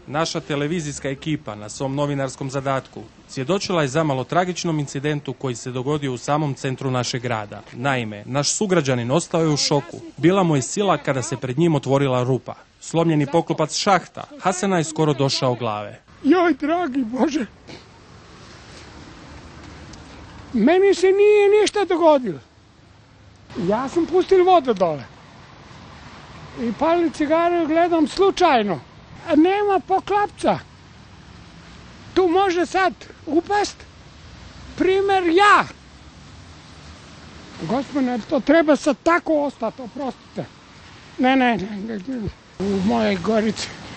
Naša televizijska ekipa na svom novinarskom zadatku svjedočila je zamalo tragičnom incidentu koji se dogodio u samom centru našeg grada. Naime, naš sugrađanin ostao je u šoku. Bila mu je sila kada se pred njim otvorila rupa. Slomljeni poklopac šahta Hasena je skoro došao glave. Joj, dragi Bože, meni se nije ništa dogodilo. Ja sam pustio vodu dole i palili cigaru, gledam slučajno. Nema poklapca. Tu može sad upast primjer ja. Gospodine, to treba sad tako ostati, oprostite. Ne, u mojoj Gorici.